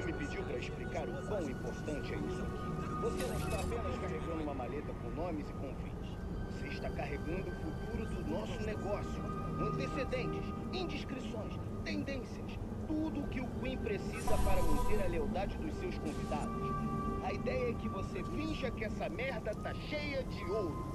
me pediu para explicar o quão importante é isso aqui. Você não está apenas carregando uma maleta com nomes e convites. Você está carregando o futuro do nosso negócio. Antecedentes, indiscrições, tendências. Tudo o que o Queen precisa para manter a lealdade dos seus convidados. A ideia é que você finja que essa merda tá cheia de ouro.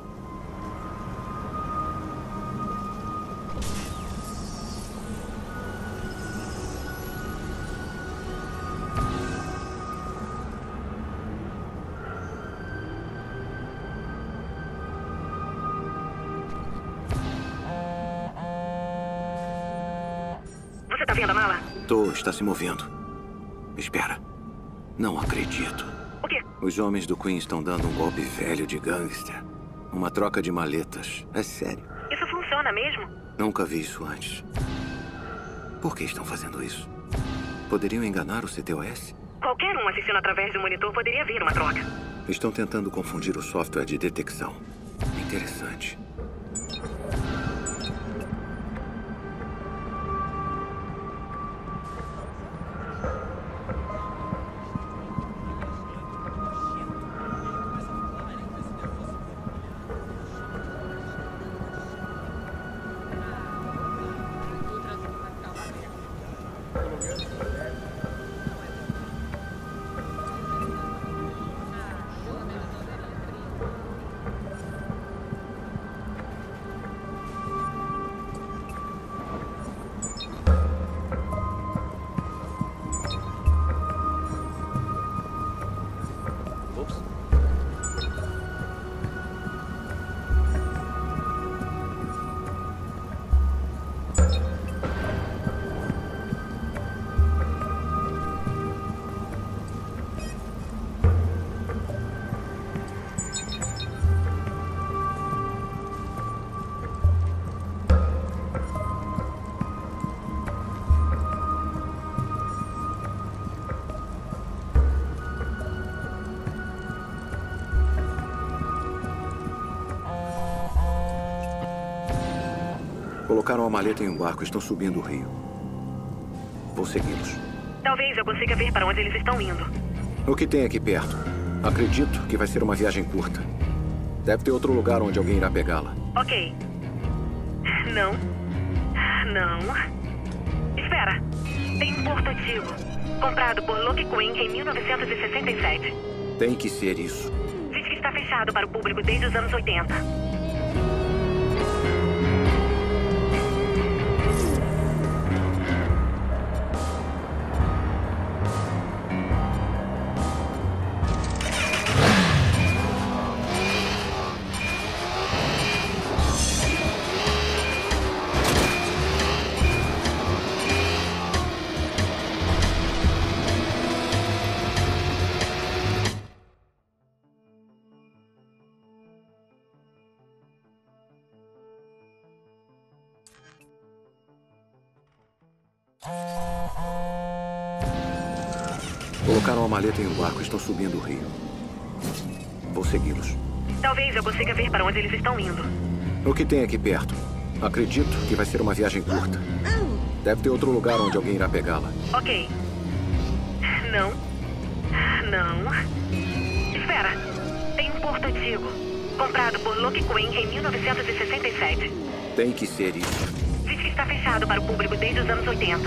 Você tá vendo a mala? Está se movendo. Espera. Não acredito. O quê? Os homens do Queen estão dando um golpe velho de gangster. Uma troca de maletas. É sério. Isso funciona mesmo? Nunca vi isso antes. Por que estão fazendo isso? Poderiam enganar o CTOS? Qualquer um assistindo através do monitor poderia ver uma troca. Estão tentando confundir o software de detecção. Interessante. Colocaram a maleta em um barco e estão subindo o rio. Vou segui-los. Talvez eu consiga ver para onde eles estão indo. O que tem aqui perto? Acredito que vai ser uma viagem curta. Deve ter outro lugar onde alguém irá pegá-la. Ok. Não. Não. Espera. Tem um porto antigo. Comprado por Loki Queen em 1967. Tem que ser isso. Diz que está fechado para o público desde os anos 80. Colocaram a maleta em um barco e estão subindo o rio. Vou segui-los. Talvez eu consiga ver para onde eles estão indo. O que tem aqui perto? Acredito que vai ser uma viagem curta. Deve ter outro lugar onde alguém irá pegá-la. Ok. Não. Não. Espera. Tem um porto antigo. Comprado por Loki Queen em 1967. Tem que ser isso. Diz que está fechado para o público desde os anos 80.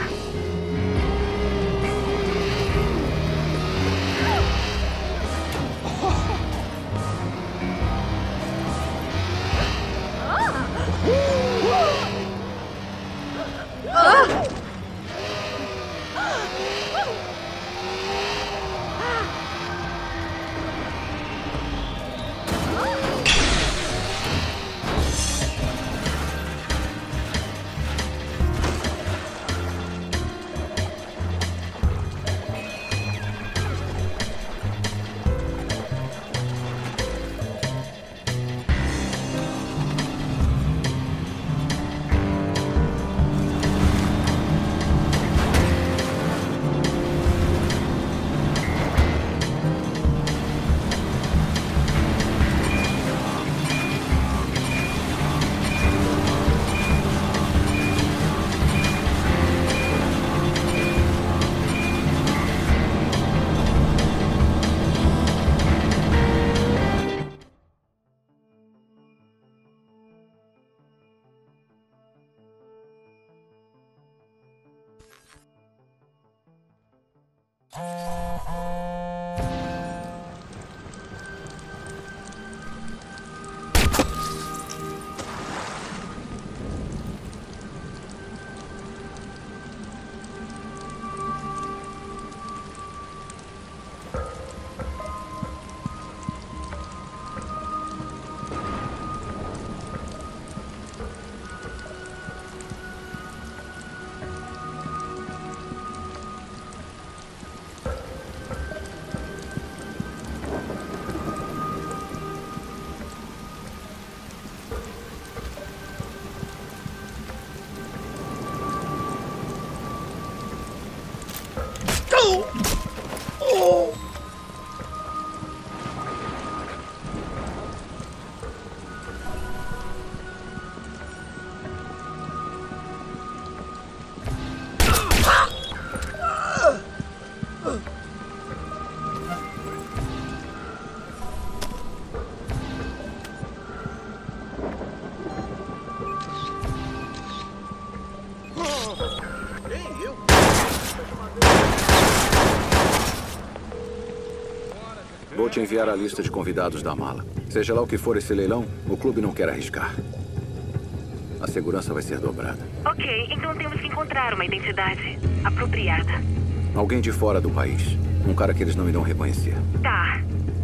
Vou te enviar a lista de convidados da mala. Seja lá o que for esse leilão, o clube não quer arriscar. A segurança vai ser dobrada. Ok, então temos que encontrar uma identidade apropriada. Alguém de fora do país. Um cara que eles não irão reconhecer. Tá.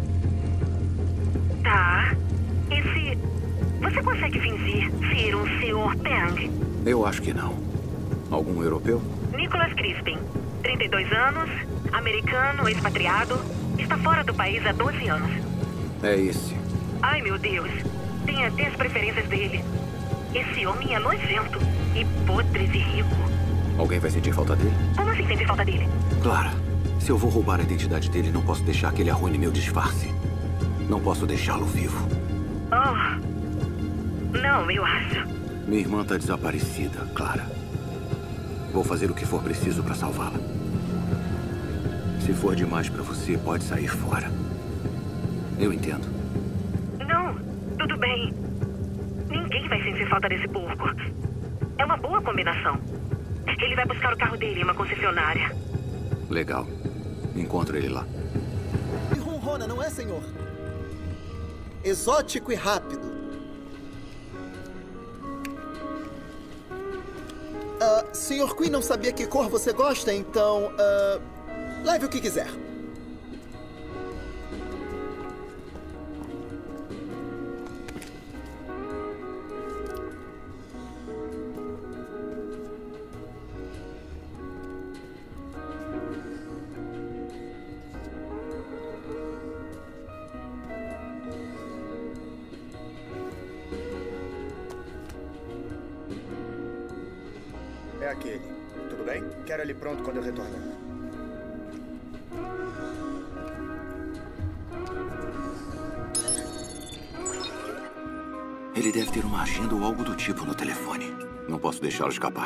Esse... Você consegue fingir ser um Sr. Peng? Eu acho que não. Algum europeu? Nicholas Crispin, 32 anos, americano, expatriado, está fora do país há 12 anos. É esse. Ai, meu Deus. Tem até as preferências dele. Esse homem é nojento e podre de rico. Alguém vai sentir falta dele? Como assim sentir falta dele? Clara, se eu vou roubar a identidade dele, não posso deixar que ele arruine meu disfarce. Não posso deixá-lo vivo. Oh. Não, eu acho. Minha irmã está desaparecida, Clara. Vou fazer o que for preciso para salvá-la. Se for demais para você, pode sair fora. Eu entendo. Não, tudo bem. Ninguém vai sentir falta desse porco. É uma boa combinação. Ele vai buscar o carro dele em uma concessionária. Legal. Encontro ele lá. E ronrona, não é, senhor? Exótico e rápido. Sr. Queen não sabia que cor você gosta, então... leve o que quiser. É aquele. Tudo bem? Quero ele pronto quando eu retornar. Ele deve ter uma agenda ou algo do tipo no telefone. Não posso deixá-lo escapar.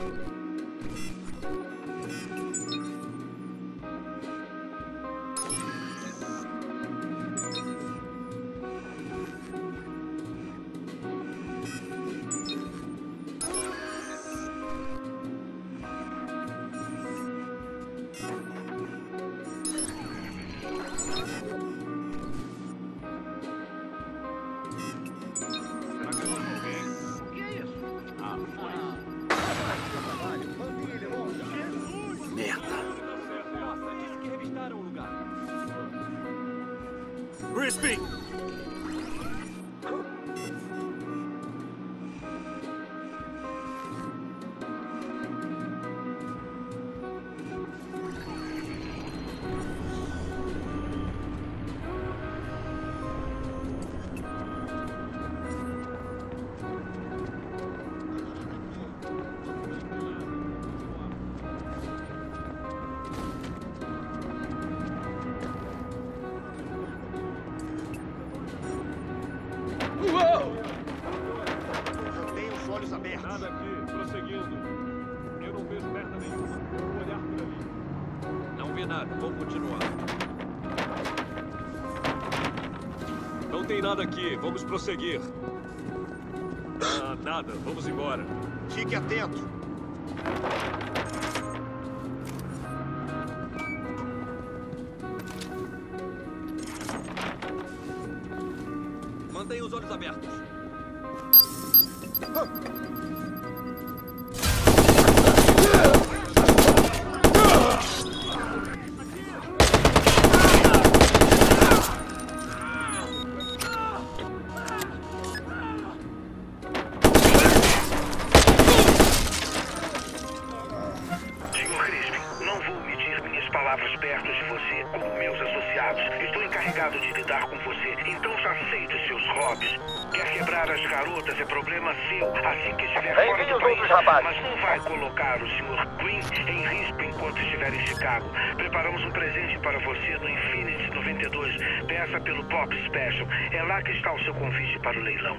Crispin! Nada aqui, prosseguindo. Eu não vejo merda nenhuma. Vou olhar por ali. Não vi nada, vou continuar. Não tem nada aqui, vamos prosseguir. Nada, vamos embora. Fique atento. Mantenha os olhos abertos. Senhor Crispin, não vou medir minhas palavras perto de você, como meus associados. Estou encarregado de lidar com você, então já sei dos seus hobbies. Quer quebrar as garotas é problema seu, assim que estiver fora do país. Mas não vai colocar o Sr. Quinn em risco enquanto estiver em Chicago. Preparamos um presente para você no Infinity 92. Peça pelo Pop Special. É lá que está o seu convite para o leilão.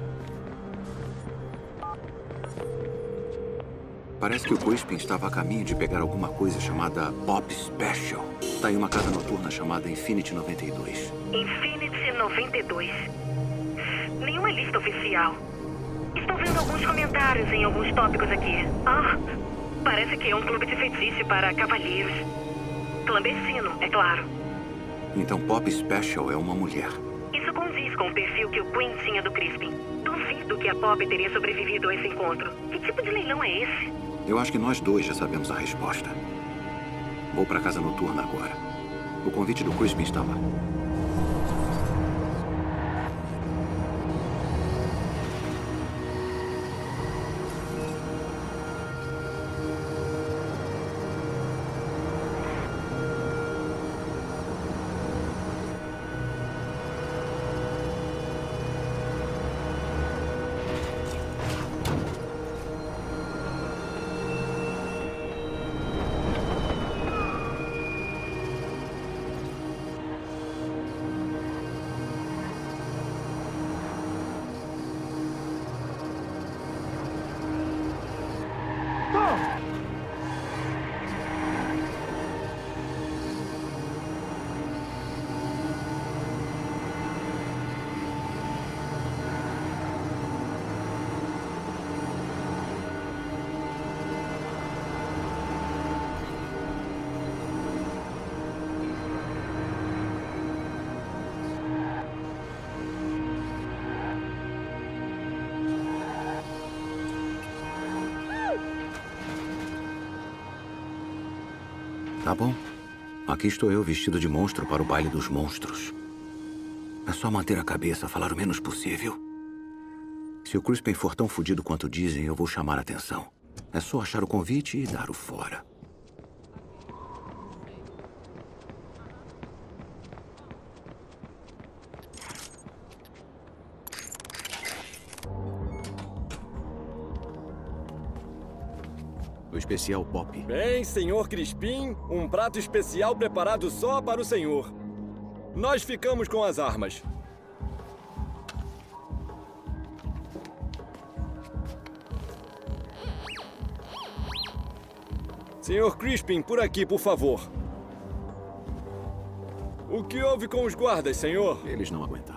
Parece que o Crispin estava a caminho de pegar alguma coisa chamada Pop Special. Tá em uma casa noturna chamada Infinity 92. Infinity 92. Nenhuma lista oficial. Estou vendo alguns comentários em alguns tópicos aqui. Parece que é um clube de feitiço para cavalheiros. Clandestino, é claro. Então Pop Special é uma mulher. Isso condiz com o perfil que o Quinn tinha do Crispin. Duvido que a Pop teria sobrevivido a esse encontro. Que tipo de leilão é esse? Eu acho que nós dois já sabemos a resposta. Vou para a casa noturna agora. O convite do Crispin está lá. Tá bom. Aqui estou eu vestido de monstro para o baile dos monstros. É só manter a cabeça, falar o menos possível. Se o Crispin for tão fodido quanto dizem, eu vou chamar a atenção. É só achar o convite e dar o fora. O especial Pop. Bem, senhor Crispin, um prato especial preparado só para o senhor. Nós ficamos com as armas. Senhor Crispin, por aqui, por favor. O que houve com os guardas, senhor? Eles não aguentaram.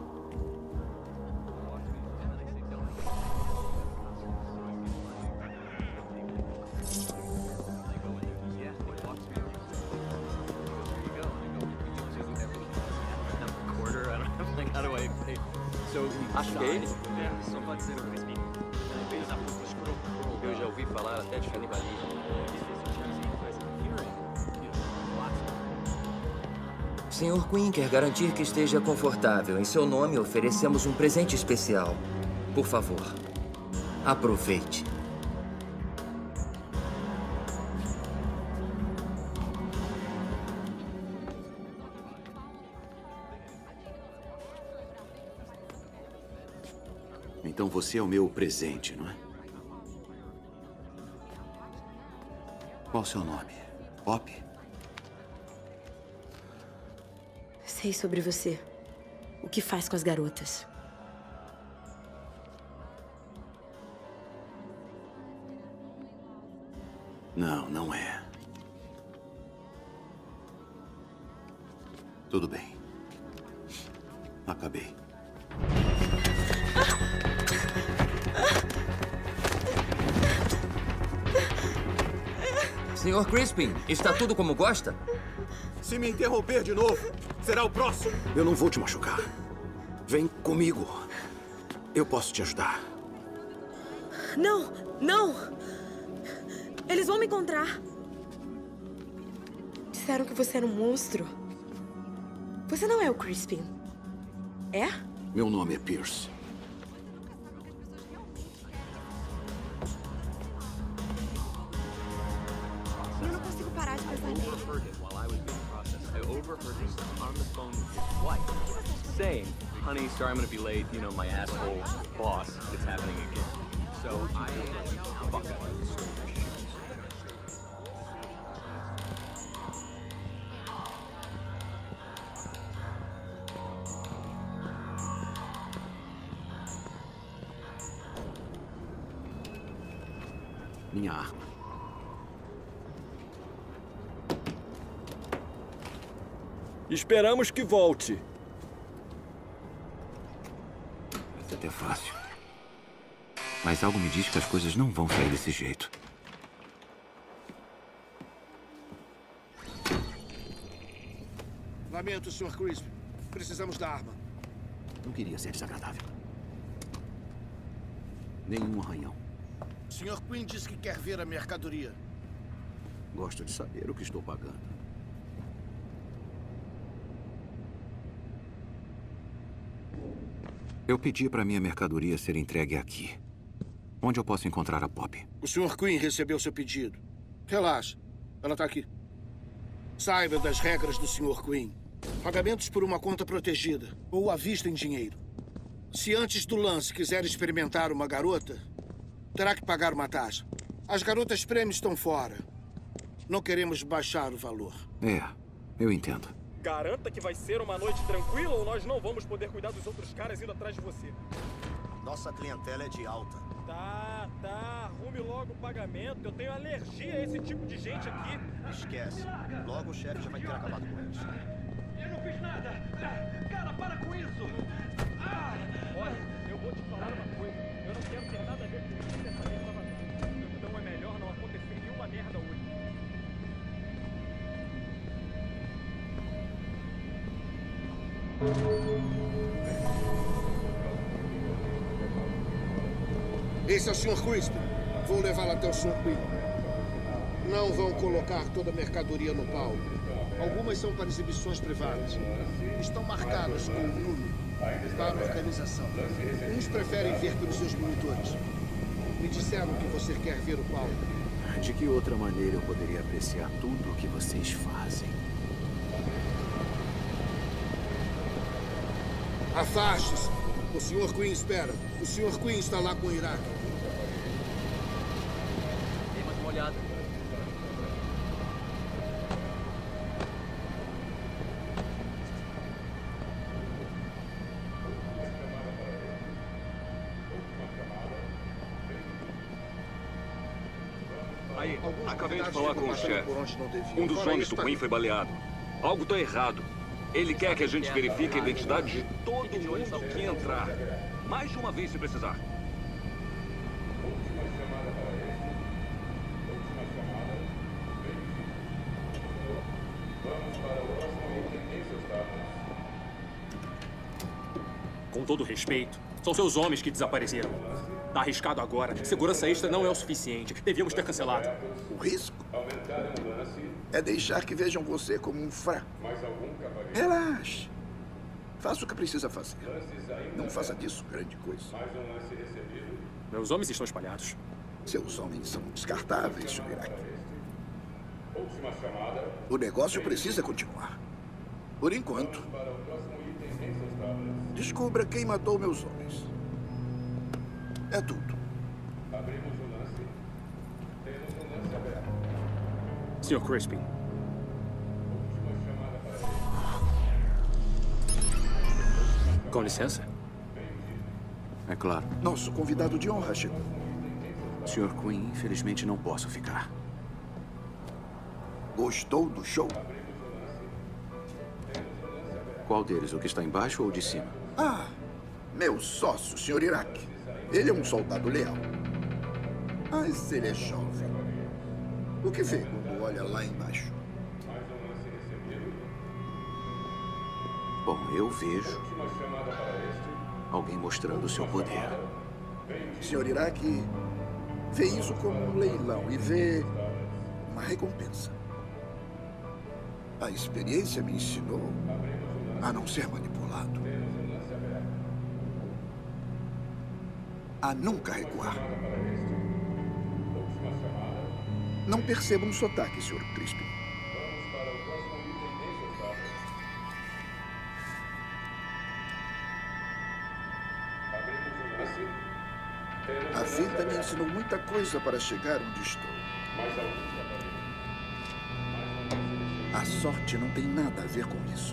Acho que é ele. Só pode ser o Crispin. Eu já ouvi falar até de canibalismo. Senhor Quinn quer garantir que esteja confortável. Em seu nome, oferecemos um presente especial. Por favor, aproveite. Então você é o meu presente, não é? Qual o seu nome? Pop? Sei sobre você. O que faz com as garotas? Não, não é. Tudo bem. Acabei. Senhor Crispin, está tudo como gosta? Se me interromper de novo, será o próximo. Eu não vou te machucar. Vem comigo. Eu posso te ajudar. Não, não! Eles vão me encontrar. Disseram que você era um monstro. Você não é o Crispin, é? Meu nome é Pierce. Eu não consigo parar de pensar nele. I overheard him on the phone with his wife saying, "Honey, sorry I'm gonna be late. You know, my asshole boss, it's happening again." So I fuck up. Minha arma. Esperamos que volte. Isso é até fácil. Mas algo me diz que as coisas não vão sair desse jeito. Lamento, Sr. Crispin. Precisamos da arma. Não queria ser desagradável. Nenhum arranhão. Sr. Quinn disse que quer ver a mercadoria. Gosto de saber o que estou pagando. Eu pedi para minha mercadoria ser entregue aqui. Onde eu posso encontrar a Poppy? O Sr. Quinn recebeu seu pedido. Relaxa. Ela está aqui. Saiba das regras do Sr. Quinn. Pagamentos por uma conta protegida ou à vista em dinheiro. Se antes do lance quiser experimentar uma garota, terá que pagar uma taxa. As garotas prêmios estão fora. Não queremos baixar o valor. É, eu entendo. Garanta que vai ser uma noite tranquila ou nós não vamos poder cuidar dos outros caras indo atrás de você? Nossa clientela é de alta. Tá. Arrume logo o pagamento. Eu tenho alergia a esse tipo de gente aqui. Esquece. Logo o chefe já vai ter acabado com eles. Eu não fiz nada! Cara, para com isso! Olha, eu vou te falar uma coisa. Eu não quero ter nada a ver com isso dessa merda vazada. Então é melhor não acontecer nenhuma merda hoje. Esse é o Sr. Crispin. Vou levá-lo até o Sr. Quinn. Não vão colocar toda a mercadoria no palco. Algumas são para exibições privadas. Estão marcadas com o número para a organização. Uns preferem ver pelos seus monitores. Me disseram que você quer ver o palco. De que outra maneira eu poderia apreciar tudo o que vocês fazem? Afaste-se. O Sr. Quinn espera. O Sr. Quinn está lá com o Iraque. Dê mais uma olhada. Aí, acabei de falar com o chefe. Um dos homens do Quinn foi baleado. Algo está errado. Ele quer que a gente verifique a identidade de todo mundo que entrar. Mais de uma vez, se precisar. Com todo respeito, são seus homens que desapareceram. Tá arriscado agora. Segurança extra não é o suficiente. Devíamos ter cancelado. O risco é deixar que vejam você como um fraco. Relaxe. Faça o que precisa fazer. Não faça disso grande coisa. Meus homens estão espalhados. Seus homens são descartáveis, Sr. Iraque. O negócio precisa continuar. Por enquanto. Descubra quem matou meus homens. É tudo. Sr. Crispin. Com licença? É claro. Nosso convidado de honra chegou. Sr. Quinn, infelizmente não posso ficar. Gostou do show? Qual deles? O que está embaixo ou de cima? Ah, meu sócio, Sr. Iraque. Ele é um soldado leal. Mas ele é jovem. O que vê? olha lá embaixo. Bom, eu vejo alguém mostrando o seu poder. Sr. Iraque vê isso como um leilão e vê uma recompensa. A experiência me ensinou a não ser manipulado. A nunca recuar. Não perceba um sotaque, Sr. Crispin. A vida me ensinou muita coisa para chegar onde estou. A sorte não tem nada a ver com isso.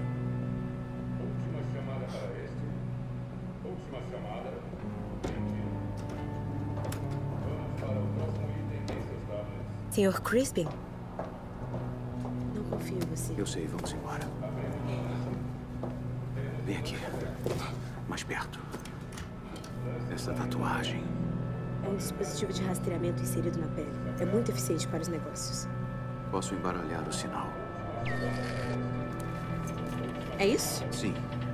Sr. Crispin? Não confio em você. Eu sei, vamos embora. Vem aqui. Mais perto. Essa tatuagem. É um dispositivo de rastreamento inserido na pele. É muito eficiente para os negócios. Posso embaralhar o sinal. É isso? Sim.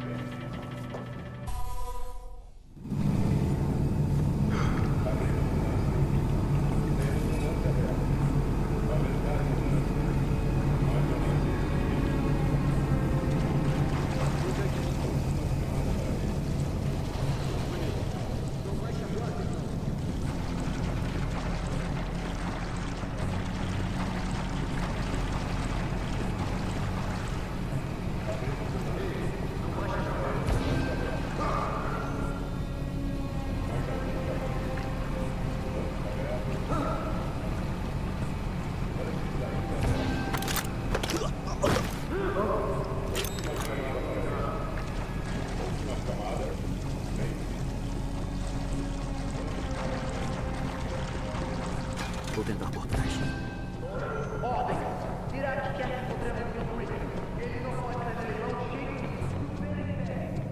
Vou tentar por trás. Ordem! Iraque quer que encontremos o Crispin. Ele não pode fazer leilão de jeito nenhum.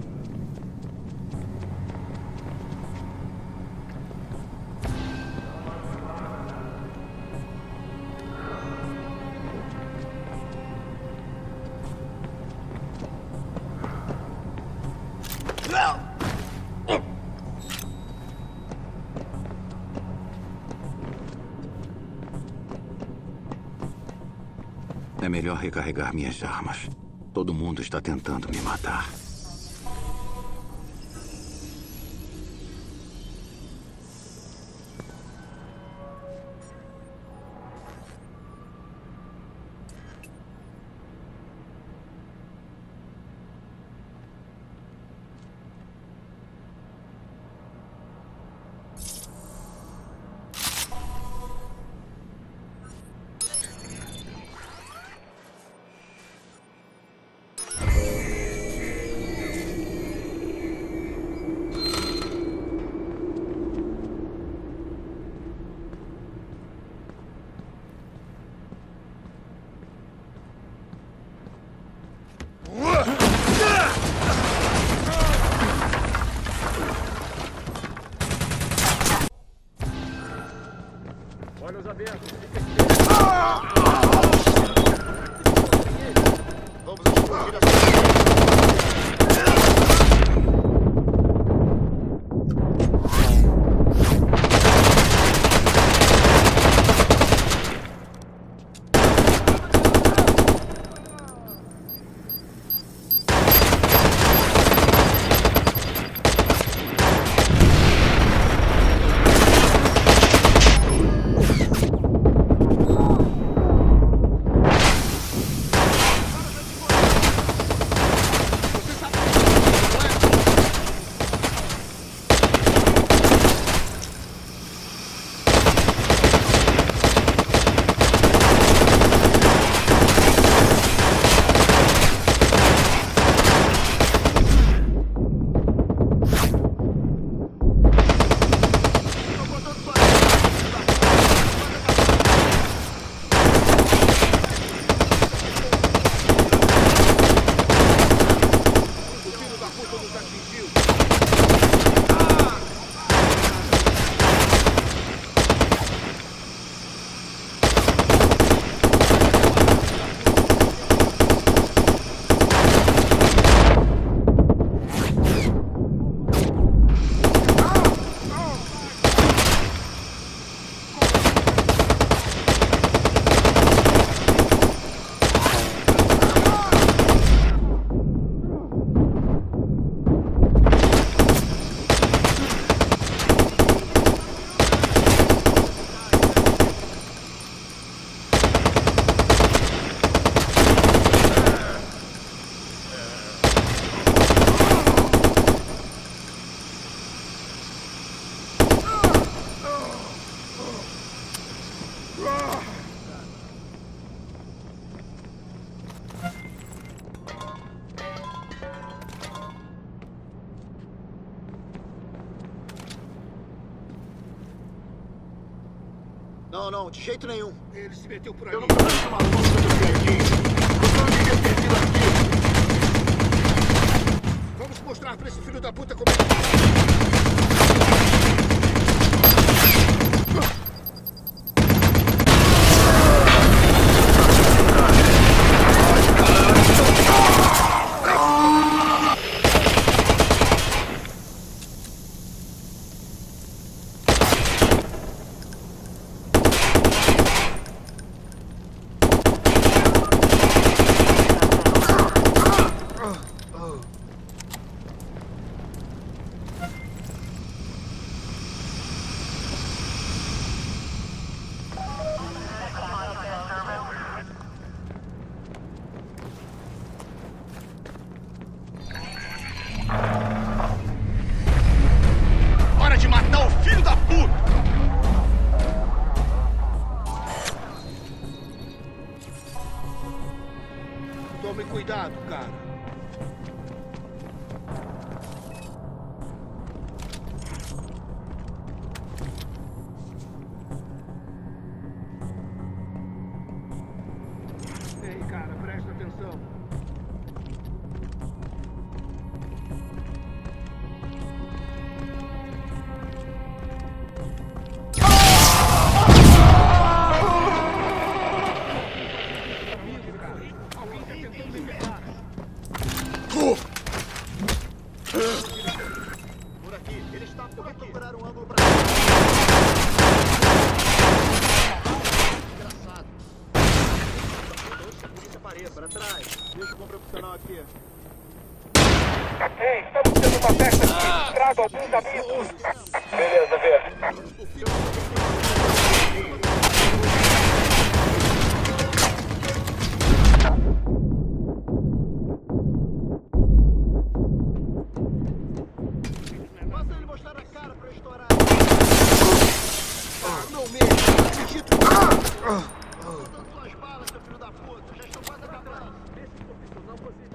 É melhor recarregar minhas armas. Todo mundo está tentando me matar. Não, de jeito nenhum. Ele se meteu por ali. Eu não preciso uma luta do Serginho. Você não devia ter vindo aqui. Vamos mostrar pra esse filho da puta como é que... Hora de matar o filho da puta! Tome cuidado, cara. Ei, cara, presta atenção. Por aqui, ele está por aqui. Procurar um ângulo pra... Engraçado. Polícia parede, para trás. Deixa com o profissional aqui. Ei, estamos tendo uma festa aqui. Traga alguns amigos. Beleza, vê. Faça ele mostrar a cara pra eu estourar. Não mesmo, não acredito. Soltando suas balas, seu filho da puta. Já estou quase acabando. Esse profissional você...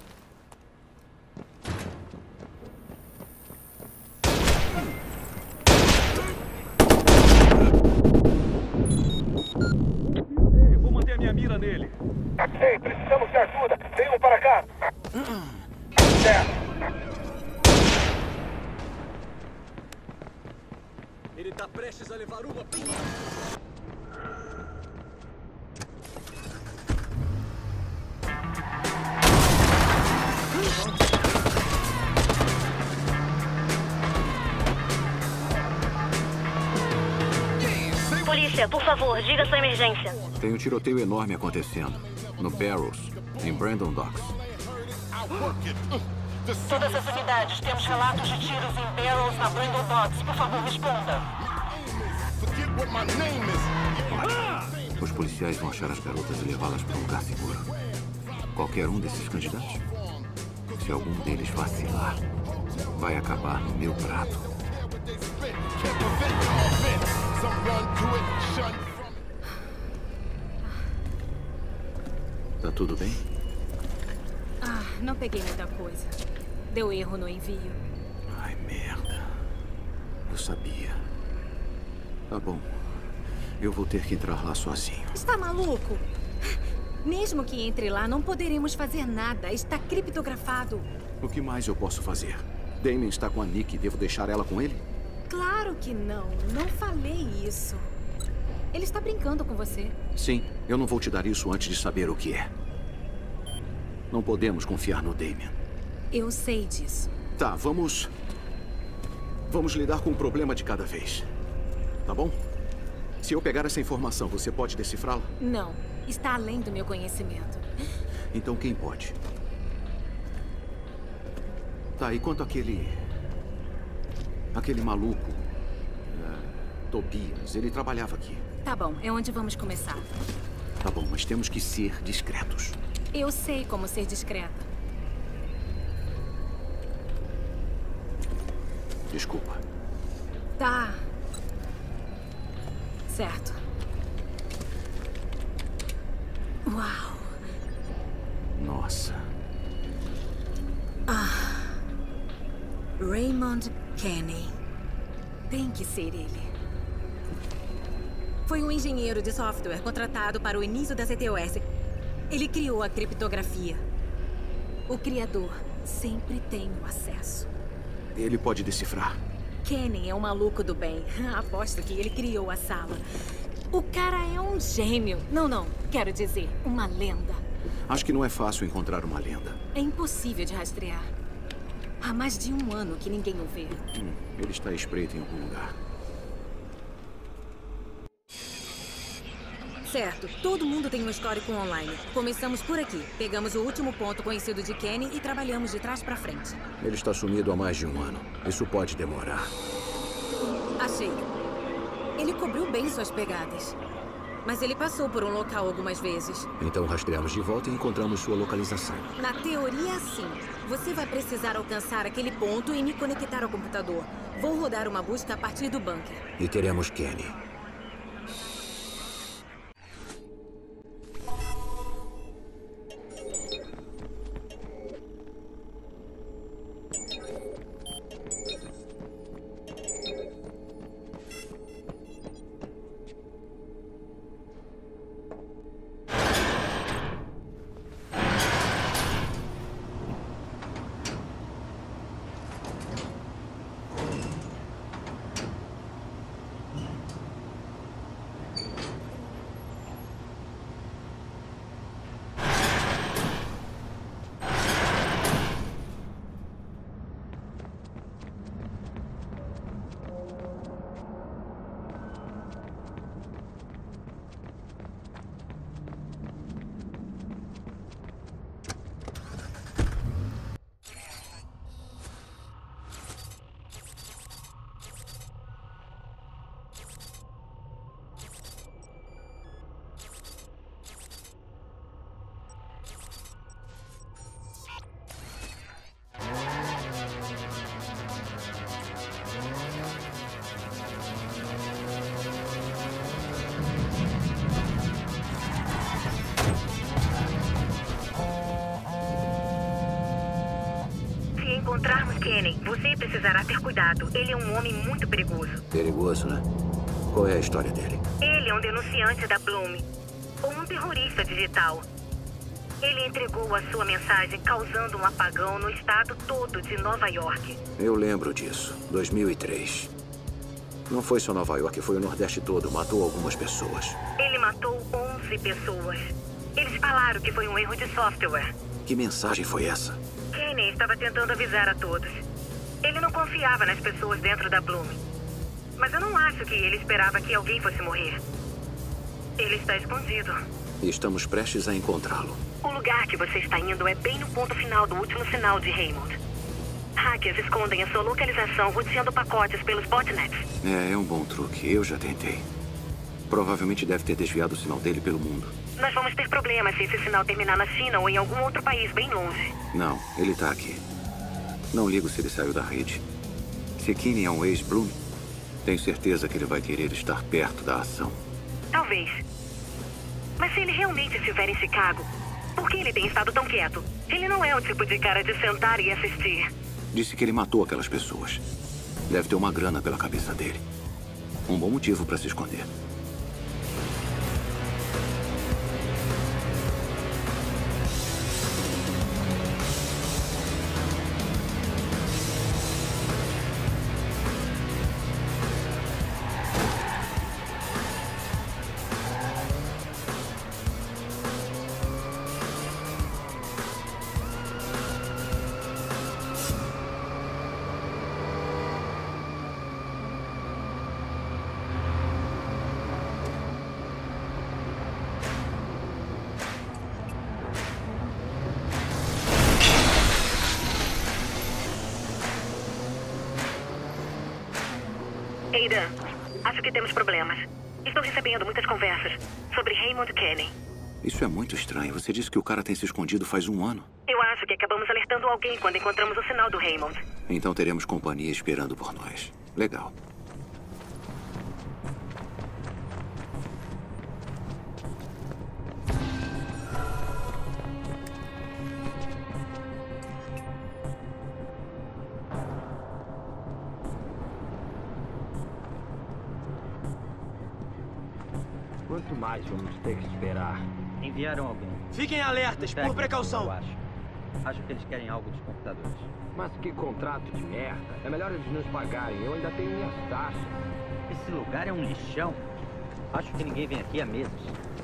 Eu vou manter a minha mira nele. Ei, precisamos de ajuda. Venham para cá. Certo. Ele tá prestes a levar uma... Polícia, por favor, diga sua emergência. Tem um tiroteio enorme acontecendo. No Barrows, em Brandon Docks. Todas as unidades, temos relatos de tiros em Barrows na Brandon Docks. Por favor, responda. Os policiais vão achar as garotas e levá-las para um lugar seguro. Qualquer um desses candidatos. Se algum deles vacilar, vai acabar no meu prato. Tá tudo bem? Ah, não peguei muita coisa. Deu erro no envio. Ai, merda. Eu sabia. Tá bom. Eu vou ter que entrar lá sozinho. Está maluco? Mesmo que entre lá, não poderemos fazer nada. Está criptografado. O que mais eu posso fazer? Damien está com a Nick. Devo deixar ela com ele? Claro que não. Não falei isso. Ele está brincando com você. Sim, eu não vou te dar isso antes de saber o que é. Não podemos confiar no Damien. Eu sei disso. Tá, vamos lidar com um problema de cada vez. Tá bom? Se eu pegar essa informação, você pode decifrá-la? Não. Está além do meu conhecimento. Então quem pode? Tá, e quanto àquele maluco, Tobias, ele trabalhava aqui. Tá bom, é onde vamos começar. Tá bom, mas temos que ser discretos. Eu sei como ser discreta. Desculpa. Tá. Certo. Uau. Nossa. Ah. Raymond Kenney. Tem que ser ele. Foi um engenheiro de software contratado para o início da CTOS. Ele criou a criptografia. O criador sempre tem o acesso. Ele pode decifrar. Kenny é um maluco do bem. Aposto que ele criou a sala. O cara é um gênio. Não. Quero dizer, uma lenda. Acho que não é fácil encontrar uma lenda. É impossível de rastrear. Há mais de 1 ano que ninguém o vê. Ele está à espreita em algum lugar. Certo. Todo mundo tem um histórico online. Começamos por aqui. Pegamos o último ponto conhecido de Kenny e trabalhamos de trás para frente. Ele está sumido há mais de 1 ano. Isso pode demorar. Achei. Ele cobriu bem suas pegadas. Mas ele passou por um local algumas vezes. Então rastreamos de volta e encontramos sua localização. Na teoria, sim. Você vai precisar alcançar aquele ponto e me conectar ao computador. Vou rodar uma busca a partir do bunker. E teremos Kenny. Encontrarmos Kenny, você precisará ter cuidado. Ele é um homem muito perigoso. Perigoso, né? Qual é a história dele? Ele é um denunciante da Bloom, ou um terrorista digital. Ele entregou a sua mensagem causando um apagão no estado todo de Nova York. Eu lembro disso. 2003. Não foi só Nova York, foi o Nordeste todo. Matou algumas pessoas. Ele matou 11 pessoas. Eles falaram que foi um erro de software. Que mensagem foi essa? Kenny estava tentando avisar a todos. Ele não confiava nas pessoas dentro da Bloom. Mas eu não acho que ele esperava que alguém fosse morrer. Ele está escondido. E estamos prestes a encontrá-lo. O lugar que você está indo é bem no ponto final do último sinal de Raymond. Hackers escondem a sua localização roteando pacotes pelos botnets. É um bom truque. Eu já tentei. Provavelmente deve ter desviado o sinal dele pelo mundo. Nós vamos ter problemas se esse sinal terminar na China ou em algum outro país bem longe. Não, ele tá aqui. Não ligo se ele saiu da rede. Se Kenny é um ex-Bloom, tenho certeza que ele vai querer estar perto da ação. Talvez. Mas se ele realmente estiver em Chicago, por que ele tem estado tão quieto? Ele não é o tipo de cara de sentar e assistir. Disse que ele matou aquelas pessoas. Deve ter uma grana pela cabeça dele. Um bom motivo para se esconder. Aidan, acho que temos problemas. Estou recebendo muitas conversas sobre Raymond Kenny. Isso é muito estranho. Você disse que o cara tem se escondido faz 1 ano. Eu acho que acabamos alertando alguém quando encontramos o sinal do Raymond. Então teremos companhia esperando por nós. Legal. Quanto mais vamos ter que esperar? Enviaram alguém. Fiquem alertas, por precaução. Acho que eles querem algo dos computadores. Mas que contrato de merda. É melhor eles nos pagarem. Eu ainda tenho minhas taxas. Esse lugar é um lixão. Acho que ninguém vem aqui há meses.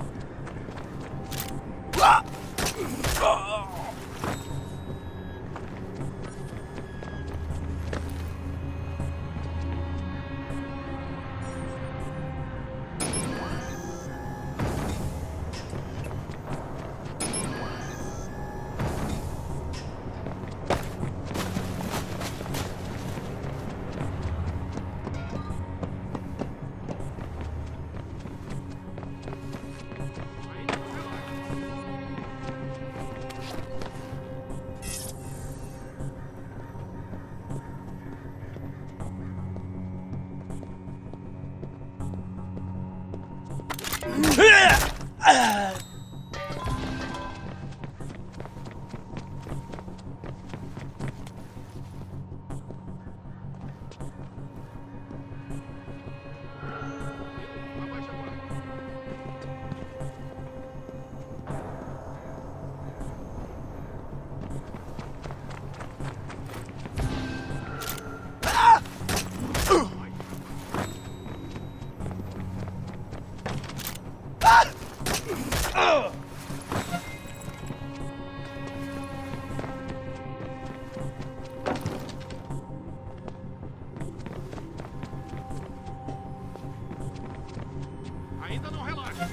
Ainda não relaxa.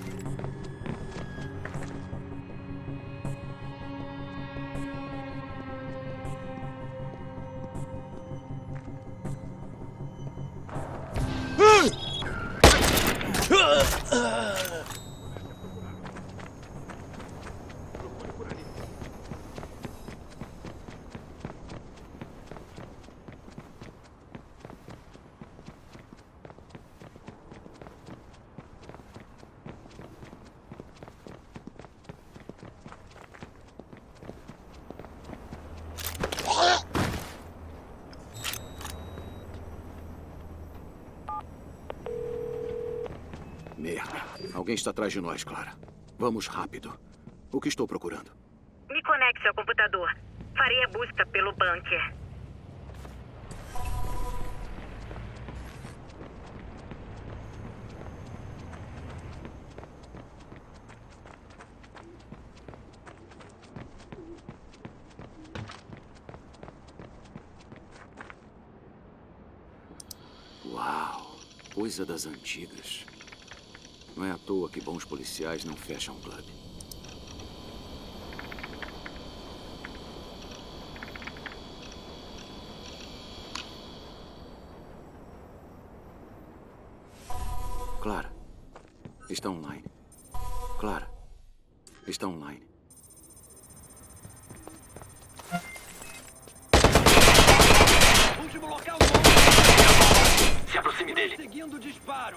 Merda. Alguém está atrás de nós, Clara. Vamos rápido. O que estou procurando? Me conecte ao computador. Farei a busca pelo bunker. Uau. Coisa das antigas. Não é à toa que bons policiais não fecham clube. Clara, está online. Clara, está online. Último local. Se aproxime dele. Seguindo o disparo.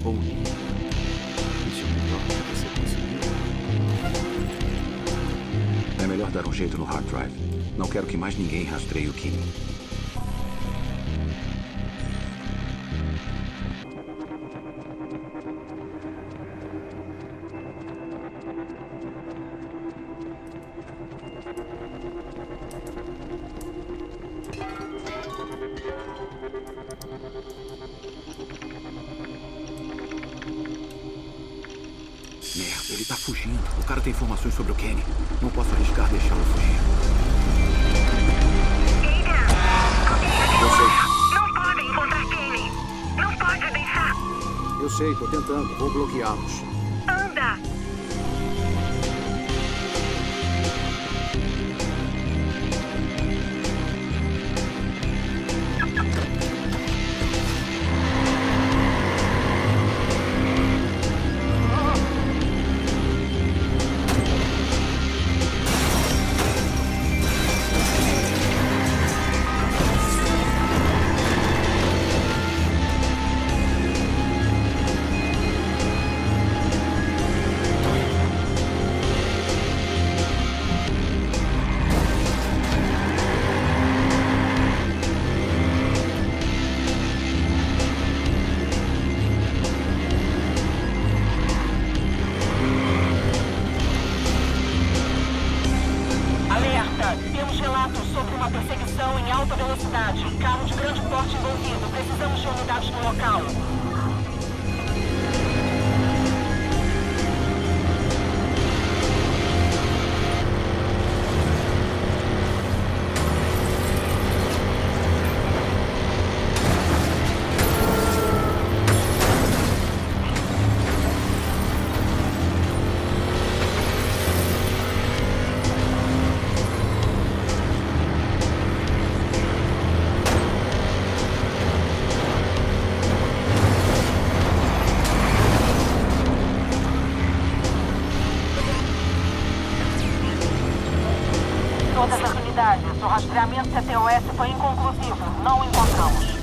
Pony. Isso é o melhor que você conseguiu. É melhor dar um jeito no hard drive. Não quero que mais ninguém rastreie o Kenny. Merda, ele tá fugindo. O cara tem informações sobre o Kenny. Não posso arriscar deixá-lo fugir. Eu sei. Não podem encontrar Kenny. Não pode deixar. Eu sei, tô tentando. Vou bloqueá-los. Anda. Todas as unidades, o rastreamento CTOS foi inconclusivo. Não o encontramos.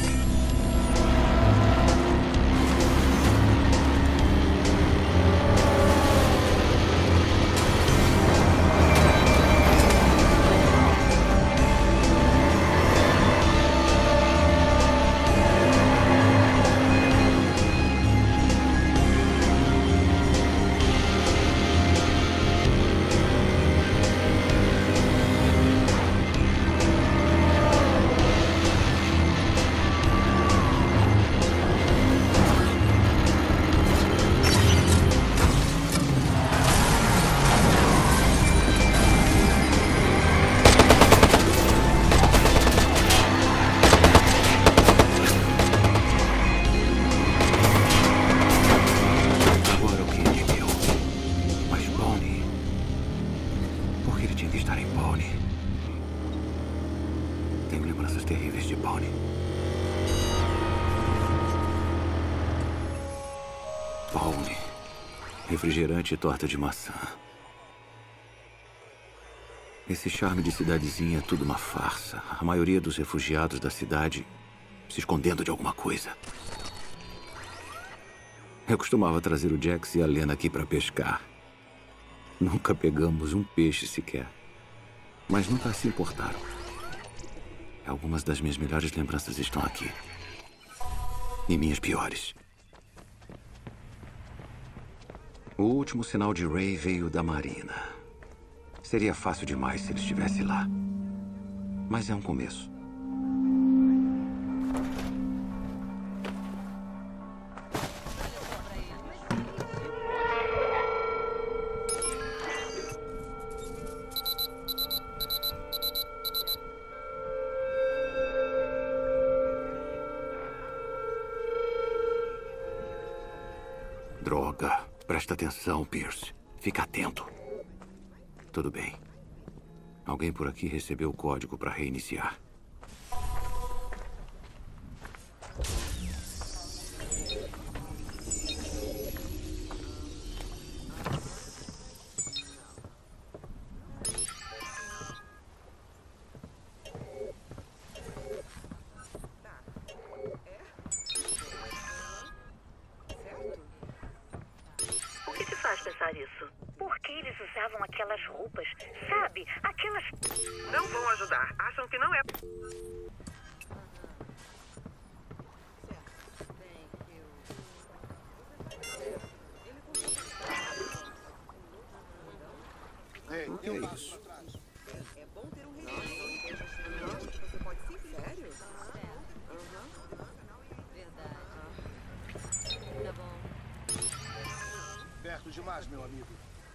Refrigerante e torta de maçã. Esse charme de cidadezinha é tudo uma farsa. A maioria dos refugiados da cidade se escondendo de alguma coisa. Eu costumava trazer o Jax e a Lena aqui para pescar. Nunca pegamos um peixe sequer. Mas nunca se importaram. Algumas das minhas melhores lembranças estão aqui. E minhas piores. O último sinal de Ray veio da Marina. Seria fácil demais se ele estivesse lá. Mas é um começo. Droga. Presta atenção, Pierce. Fica atento. Tudo bem. Alguém por aqui recebeu o código para reiniciar. usavam aquelas roupas. Sabe? Aquelas... Não vão ajudar. Acham que não é... O que é isso? É bom ter um registro. Você pode sim, sério? Verdade. Tá bom. Perto demais, meu amigo.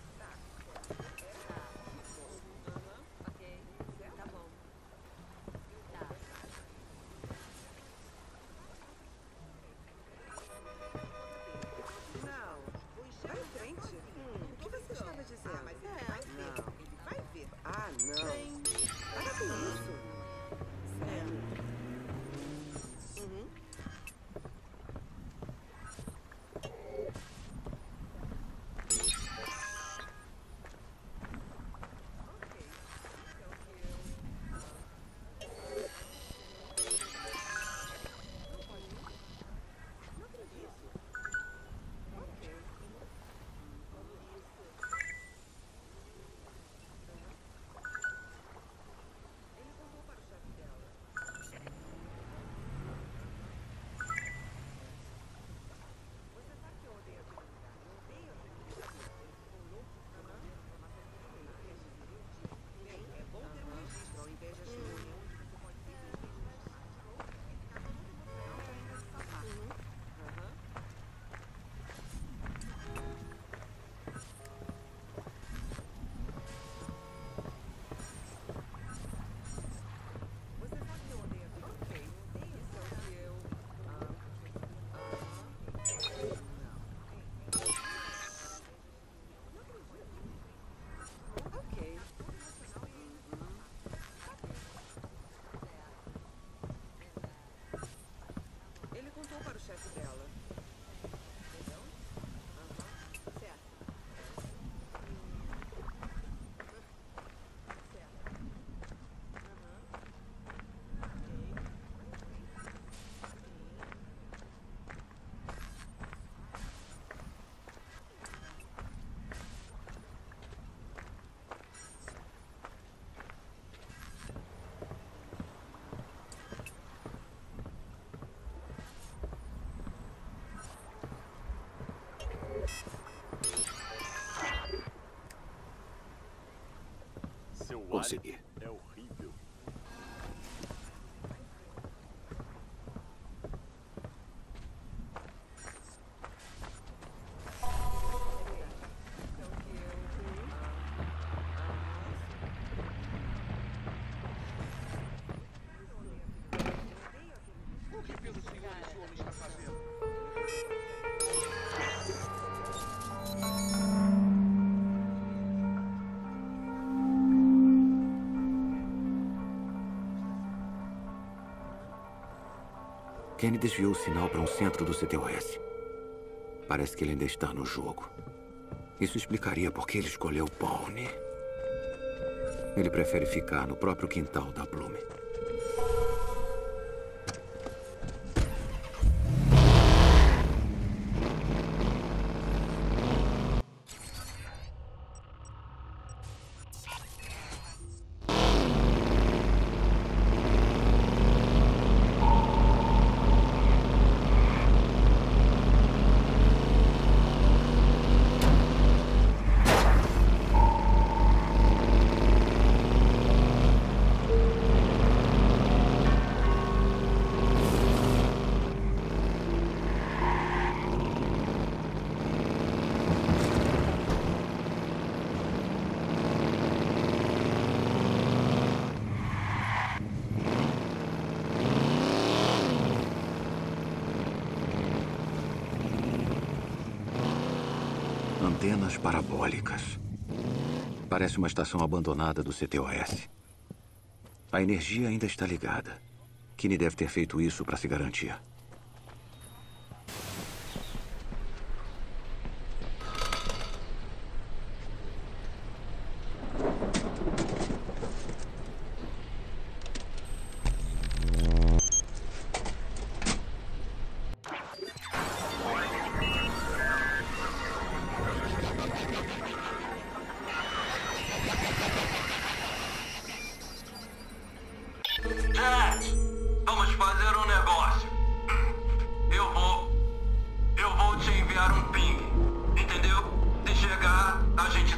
Ok. Tá bom. Tá. Não. Vai em frente. O que você estava dizendo? Mas ele vai ver. Não. Ele vai ver. Ah, não. Para com isso. Sério. Uhum. Ele contou para o chefe dela. Entendeu? Aham. Certo. Consegui. É horrível. O que pelo senhor esse homem está fazendo? Kenny desviou o sinal para um centro do CTOS. Parece que ele ainda está no jogo. Isso explicaria por que ele escolheu Pawnee. Ele prefere ficar no próprio quintal da Blume. Antenas parabólicas. Parece uma estação abandonada do CTOS. A energia ainda está ligada. Kenny deve ter feito isso para se garantir.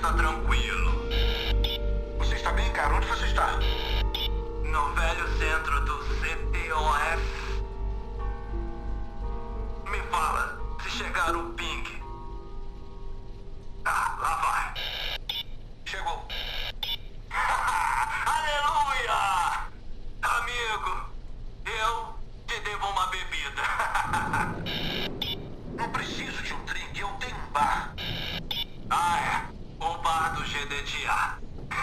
está tranquilo. Você está bem, cara? Onde você está? No velho centro do CTOS. Me fala, se chegar o ping. Ah, lá vai. Chegou. Aleluia! Amigo, eu te devo uma bebida. Não preciso de um drink, eu tenho um bar. Ah, é. O bar do GDTA.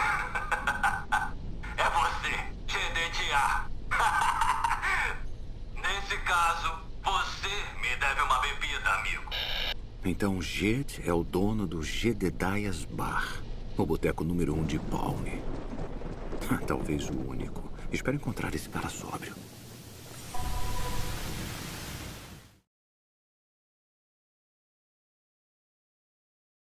É você, GDTA. Nesse caso, você me deve uma bebida, amigo. Então Jed é o dono do Jedediah's Bar, o boteco número 1 de Pawnee. Talvez o único. Espero encontrar esse cara sóbrio.